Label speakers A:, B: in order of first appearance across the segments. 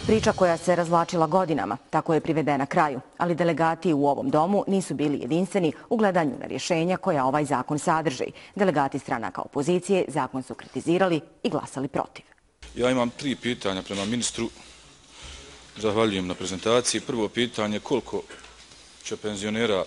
A: Priča koja se razvlačila godinama, tako je privedena kraju, ali delegati u ovom domu nisu bili jedinstveni u gledanju na rješenja koja ovaj zakon sadrži. Delegati stranaka opozicije zakon su kritizirali i glasali protiv.
B: Ja imam 3 pitanja prema ministru. Zahvaljujem na prezentaciji. Prvo pitanje, koliko će penzionera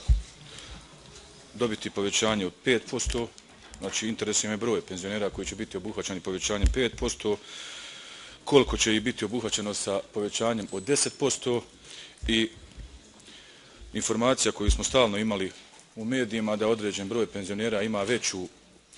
B: dobiti povećanje od 5%, znači interesuje me broj penzionera koji će biti obuhvaćeni povećanjem 5%, koliko će ih biti obuhvaćeno sa povećanjem od 10% i informacija koju smo stalno imali u medijima da određen broj penzionera ima veću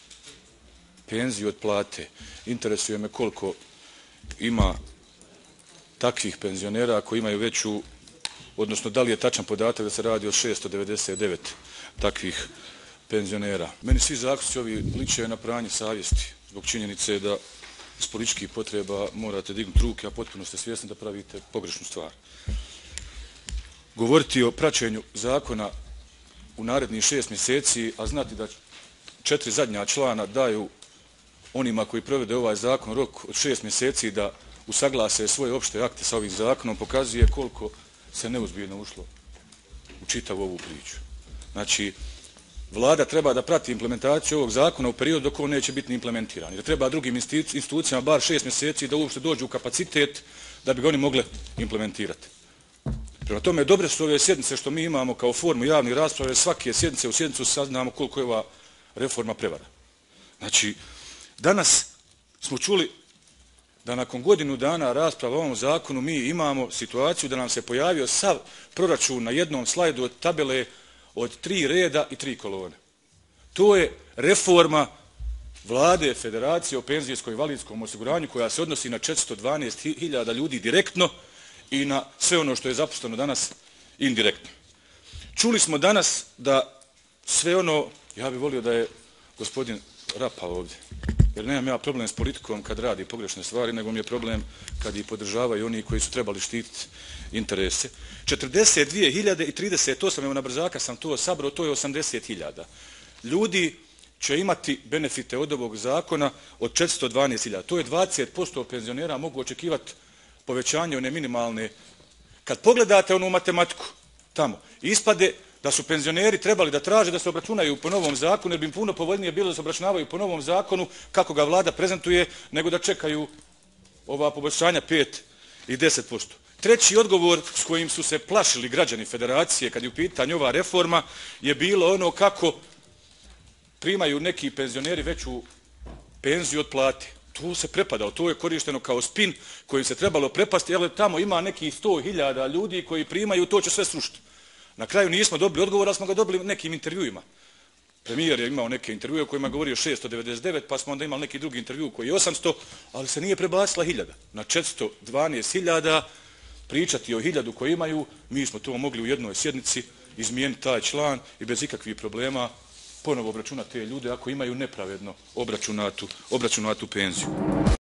B: penziju od plate. Interesuje me koliko ima takvih penzionera koji imaju veću, odnosno da li je tačan podatak da se radi o 699 takvih penzionera. Meni svi zaključci ovi liče na pranje savjesti zbog činjenice da iz političkih potreba morate dignuti ruke, a potpuno ste svjesni da pravite pogrešnu stvar. Govoriti o praćenju zakona u narednih 6 mjeseci, a znati da 4 zadnja člana daju onima koji provede ovaj zakon rok od 6 mjeseci da usaglase svoje opšte akte sa ovim zakonom, pokazuje koliko se neozbiljno ušlo u čitavu ovu priču. Znači, Vlada treba da prati implementaciju ovog zakona u periodu dok on neće biti implementiran. Jer treba drugim institucijama bar 6 mjeseci da uopšte dođu u kapacitet da bi ga oni mogli implementirati. Prema tome, dobre su ove sjednice što mi imamo kao formu javnih rasprave, svake sjednice u sjednicu saznamo koliko je ova reforma prevara. Znači, danas smo čuli da nakon godinu dana rasprava o ovom zakonu mi imamo situaciju da nam se pojavio sav proračun na jednom slajdu od tabele od 3 reda i 3 kolone. To je reforma Vlade Federacije o penzijskom i invalidskom osiguranju koja se odnosi na 412.000 ljudi direktno i na sve ono što je zaposleno danas indirektno. Čuli smo danas da sve ono, ja bih volio da je gospodin Rapa ovdje, jer nemam ja problem s politikom kad radi pogrešne stvari, nego mi je problem kad ih podržavaju oni koji su trebali štititi interese. 42.038, evo na brzaka sam to sabrao, to je 80.000. Ljudi će imati benefite od ovog zakona od 412.000. To je 20% penzionera mogu očekivati povećanje one minimalne. Kad pogledate onu matematiku tamo, ispade da su penzioneri trebali da traže da se obračunaju po novom zakonu, jer bi im puno povoljnije bilo da se obračunavaju po novom zakonu kako ga Vlada prezentuje, nego da čekaju ova poboljšanja 5 i 10%. Treći odgovor s kojim su se plašili građani Federacije kad je u pitanju ova reforma je bilo ono kako primaju neki penzioneri veću penziju od plate. To se prepadalo, to je korišteno kao spin kojim se trebalo prepasti, jer tamo ima nekih 100.000 ljudi koji primaju, to će sve srušiti. Na kraju nismo dobili odgovor, ali smo ga dobili u nekim intervjuima. Premijer je imao neke intervjue u kojima je govorio 699, pa smo onda imali neki drugi intervju koji je 800, ali se nije prebacila 1000. Na 412.000 pričati o 1000 koji imaju, mi smo to mogli u jednoj sjednici izmijeniti taj član i bez ikakvih problema ponovo obračunati te ljude ako imaju nepravedno obračunatu penziju.